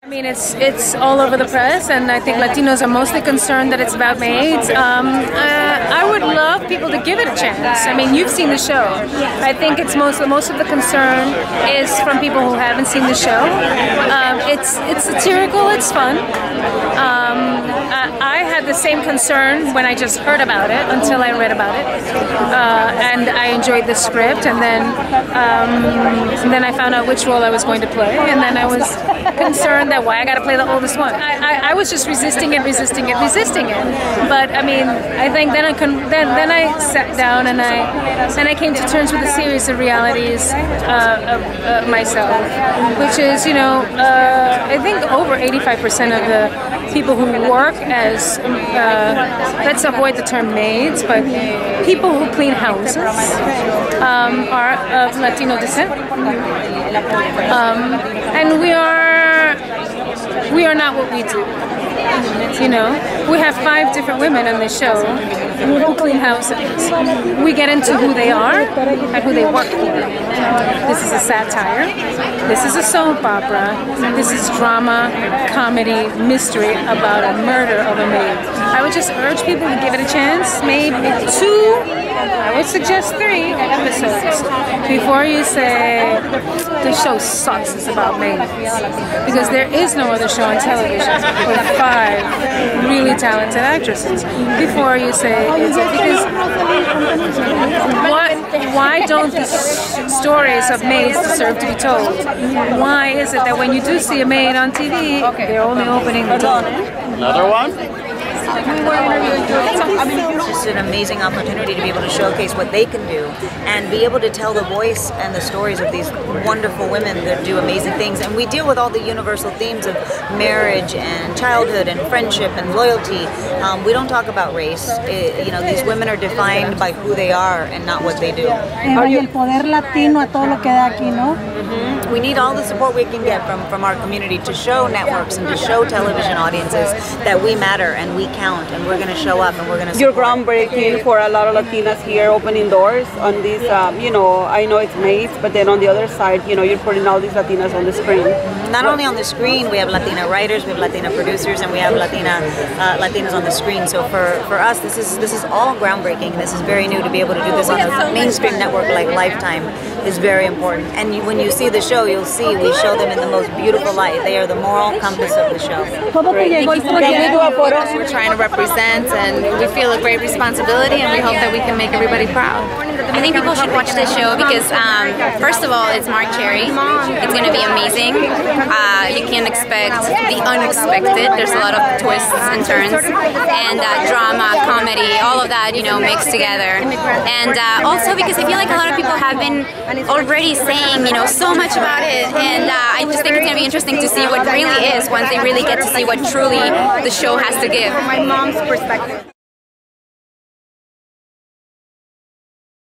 I mean, it's all over the press, and I think Latinos are mostly concerned that it's about maids. I would love people to give it a chance. I mean, you've seen the show. I think it's most of the concern is from people who haven't seen the show. It's satirical. It's fun. I had the same concern when I just heard about it until I read about it, and I enjoyed the script, and then I found out which role I was going to play, and then I was concerned that why I got to play the oldest one. I was just resisting it. But I mean, I think then I sat down and I came to terms with a series of realities of myself, which is, you know, I think over 85% of the people who work as, let's avoid the term maids, but people who clean houses are of Latino descent, and we are not what we do. You know, we have 5 different women on this show who clean houses. We get into who they are and who they work for. This is a satire. This is a soap opera. This is drama, comedy, mystery about a murder of a maid. I would just urge people to give it a chance. Maybe 2, I would suggest 3 episodes before you say the show sucks, it's about maids. Because there is no other show on television with 5 really talented actresses. Before you say it's because why don't the stories of maids deserve to be told? Why is it that when you do see a maid on TV, they're only opening the door? Another one? It's just an amazing opportunity to be able to showcase what they can do and be able to tell the voice and the stories of these wonderful women that do amazing things. And we deal with all the universal themes of marriage and childhood and friendship and loyalty. We don't talk about race. You know, these women are defined by who they are and not what they do. El poder latino a todo lo que da aquí, ¿no? We need all the support we can get from our community to show networks and to show television audiences that we matter and we count, and we're going to show up and we're going to support. You're groundbreaking for a lot of Latinas here, opening doors on these, you know, I know it's maids, but then on the other side, you know, you're putting all these Latinas on the screen. Not only on the screen, we have Latina writers, we have Latina producers, and we have Latinas on the screen. So for us, this is all groundbreaking. This is very new to be able to do this on a mainstream network like Lifetime is very important. And when you see the show, you'll see we show them in the most beautiful light. They are the moral compass of the show. We're trying to represent, and we feel a great responsibility, and we hope that we can make everybody proud. I think people should watch this show because, first of all, it's Mark Cherry. It's going to be amazing. You can expect the unexpected. There's a lot of twists and turns, and drama, comedy, all of that, you know, mixed together. And also because I feel like a lot of people have been already saying, you know, so much about it, and I just think it's going to be interesting to see what really is once they really get to see what truly the show has to give. From my mom's perspective.